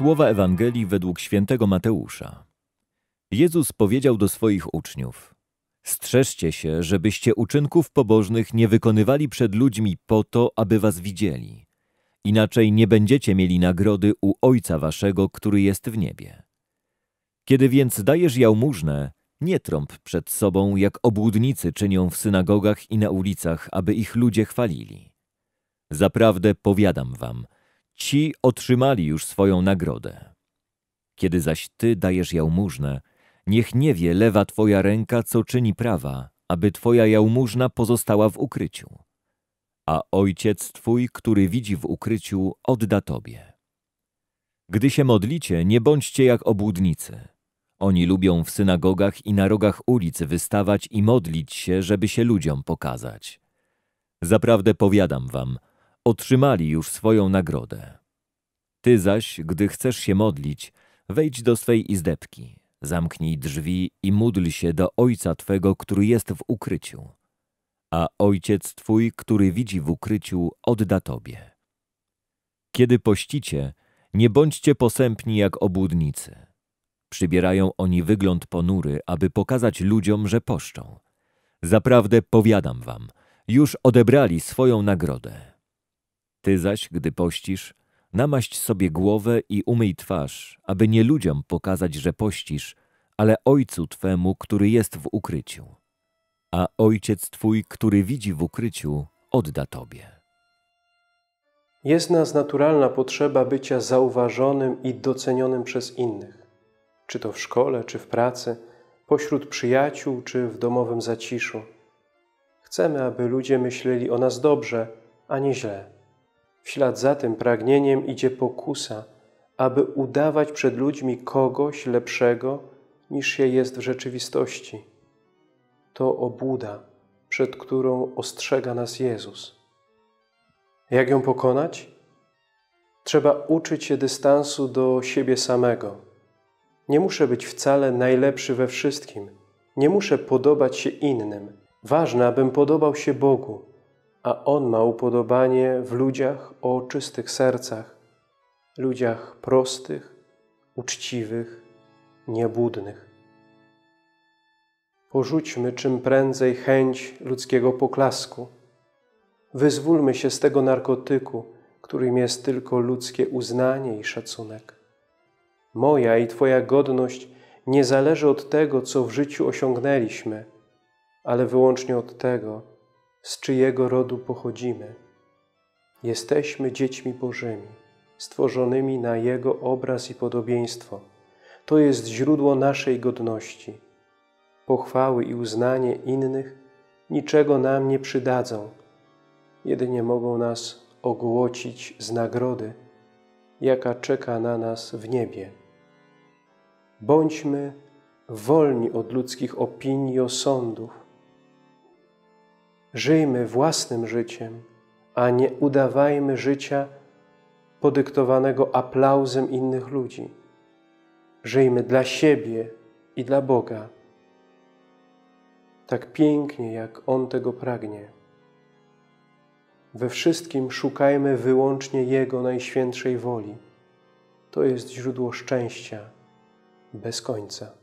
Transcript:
Słowa Ewangelii według świętego Mateusza. Jezus powiedział do swoich uczniów: strzeżcie się, żebyście uczynków pobożnych nie wykonywali przed ludźmi po to, aby was widzieli. Inaczej nie będziecie mieli nagrody u Ojca waszego, który jest w niebie. Kiedy więc dajesz jałmużnę, nie trąb przed sobą, jak obłudnicy czynią w synagogach i na ulicach, aby ich ludzie chwalili. Zaprawdę powiadam wam, ci otrzymali już swoją nagrodę. Kiedy zaś ty dajesz jałmużnę, niech nie wie lewa twoja ręka, co czyni prawa, aby twoja jałmużna pozostała w ukryciu. A Ojciec twój, który widzi w ukryciu, odda tobie. Gdy się modlicie, nie bądźcie jak obłudnicy. Oni lubią w synagogach i na rogach ulic wystawać i modlić się, żeby się ludziom pokazać. Zaprawdę powiadam wam, otrzymali już swoją nagrodę. Ty zaś, gdy chcesz się modlić, wejdź do swej izdebki, zamknij drzwi i módl się do Ojca twego, który jest w ukryciu. A Ojciec twój, który widzi w ukryciu, odda tobie. Kiedy pościcie, nie bądźcie posępni jak obłudnicy. Przybierają oni wygląd ponury, aby pokazać ludziom, że poszczą. Zaprawdę powiadam wam, już odebrali swoją nagrodę. Ty zaś, gdy pościsz, namaść sobie głowę i umyj twarz, aby nie ludziom pokazać, że pościsz, ale Ojcu twemu, który jest w ukryciu. A Ojciec twój, który widzi w ukryciu, odda tobie. Jest w nas naturalna potrzeba bycia zauważonym i docenionym przez innych. Czy to w szkole, czy w pracy, pośród przyjaciół, czy w domowym zaciszu. Chcemy, aby ludzie myśleli o nas dobrze, a nie źle. W ślad za tym pragnieniem idzie pokusa, aby udawać przed ludźmi kogoś lepszego, niż się jest w rzeczywistości. To obłuda, przed którą ostrzega nas Jezus. Jak ją pokonać? Trzeba uczyć się dystansu do siebie samego. Nie muszę być wcale najlepszy we wszystkim. Nie muszę podobać się innym. Ważne, abym podobał się Bogu, a On ma upodobanie w ludziach o czystych sercach, ludziach prostych, uczciwych, niebłudnych. Porzućmy czym prędzej chęć ludzkiego poklasku. Wyzwólmy się z tego narkotyku, którym jest tylko ludzkie uznanie i szacunek. Moja i Twoja godność nie zależy od tego, co w życiu osiągnęliśmy, ale wyłącznie od tego, z czyjego rodu pochodzimy. Jesteśmy dziećmi Bożymi, stworzonymi na Jego obraz i podobieństwo. To jest źródło naszej godności. Pochwały i uznanie innych niczego nam nie przydadzą. Jedynie mogą nas ogołocić z nagrody, jaka czeka na nas w niebie. Bądźmy wolni od ludzkich opinii i osądów. Żyjmy własnym życiem, a nie udawajmy życia podyktowanego aplauzem innych ludzi. Żyjmy dla siebie i dla Boga, tak pięknie, jak On tego pragnie. We wszystkim szukajmy wyłącznie Jego najświętszej woli. To jest źródło szczęścia bez końca.